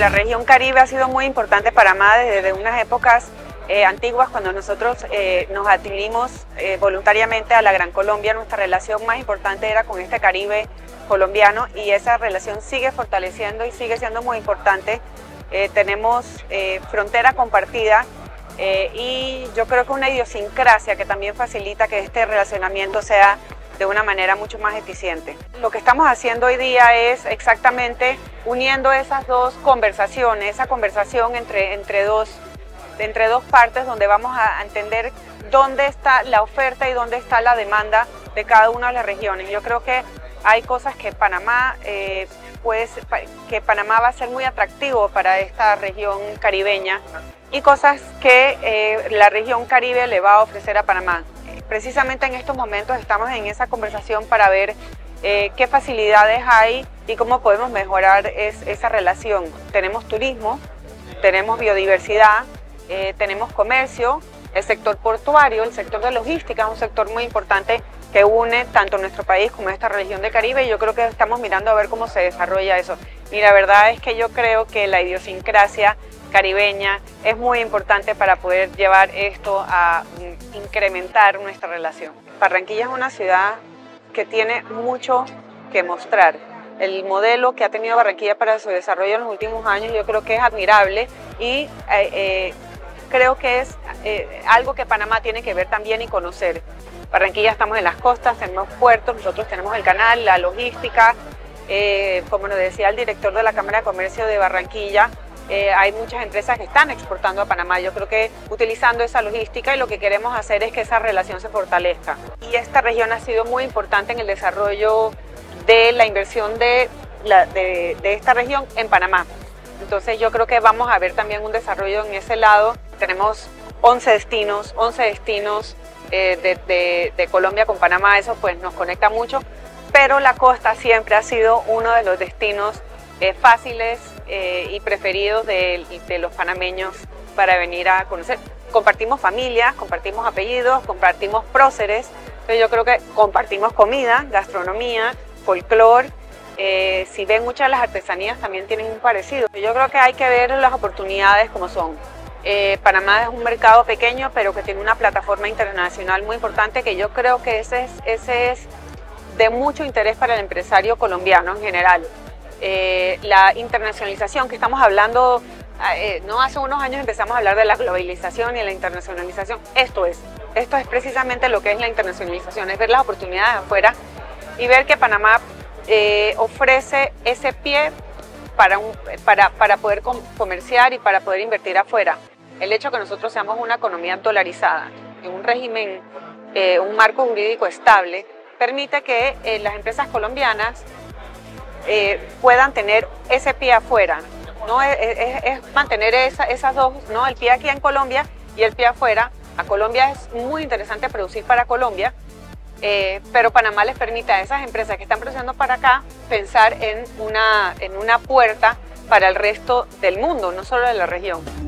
la región Caribe ha sido muy importante para Panamá desde unas épocas antiguas, cuando nosotros nos adherimos voluntariamente a la Gran Colombia. Nuestra relación más importante era con este Caribe colombiano y esa relación sigue fortaleciendo y sigue siendo muy importante. Tenemos frontera compartida y yo creo que una idiosincrasia que también facilita que este relacionamiento sea de una manera mucho más eficiente. Lo que estamos haciendo hoy día es exactamente uniendo esas dos conversaciones, esa conversación entre dos partes, donde vamos a entender dónde está la oferta y dónde está la demanda de cada una de las regiones. Yo creo que hay cosas que Panamá va a ser muy atractivo para esta región caribeña y cosas que la región Caribe le va a ofrecer a Panamá. Precisamente en estos momentos estamos en esa conversación para ver qué facilidades hay y cómo podemos mejorar esa relación. Tenemos turismo, tenemos biodiversidad, tenemos comercio, el sector portuario, el sector de logística es un sector muy importante que une tanto nuestro país como esta región del Caribe, y yo creo que estamos mirando a ver cómo se desarrolla eso. Y la verdad es que yo creo que la idiosincrasia caribeña es muy importante para poder llevar esto a incrementar nuestra relación. Barranquilla es una ciudad que tiene mucho que mostrar. El modelo que ha tenido Barranquilla para su desarrollo en los últimos años yo creo que es admirable y creo que es algo que Panamá tiene que ver también y conocer. Barranquilla, estamos en las costas, tenemos puertos, nosotros tenemos el canal, la logística, como nos decía el director de la Cámara de Comercio de Barranquilla, hay muchas empresas que están exportando a Panamá. Yo creo que utilizando esa logística, y lo que queremos hacer es que esa relación se fortalezca. Y esta región ha sido muy importante en el desarrollo de la inversión de esta región en Panamá. Entonces yo creo que vamos a ver también un desarrollo en ese lado. Tenemos 11 destinos de Colombia con Panamá, eso pues nos conecta mucho, pero la costa siempre ha sido uno de los destinos fáciles y preferidos de los panameños para venir a conocer. Compartimos familias, compartimos apellidos, compartimos próceres, entonces yo creo que compartimos comida, gastronomía, folclore. Si ven, muchas de las artesanías también tienen un parecido. Yo creo que hay que ver las oportunidades como son. Panamá es un mercado pequeño, pero que tiene una plataforma internacional muy importante, que yo creo que ese es de mucho interés para el empresario colombiano en general. La internacionalización que estamos hablando, no hace unos años empezamos a hablar de la globalización y la internacionalización. Esto es precisamente lo que es la internacionalización, es ver las oportunidades afuera y ver que Panamá ofrece ese pie para poder comerciar y para poder invertir afuera. El hecho de que nosotros seamos una economía dolarizada, en un régimen, un marco jurídico estable, permite que las empresas colombianas puedan tener ese pie afuera, ¿no? Es mantener esas dos, ¿no? El pie aquí en Colombia y el pie afuera. A Colombia es muy interesante producir para Colombia, pero Panamá les permite a esas empresas que están produciendo para acá pensar en una puerta para el resto del mundo, no solo de la región.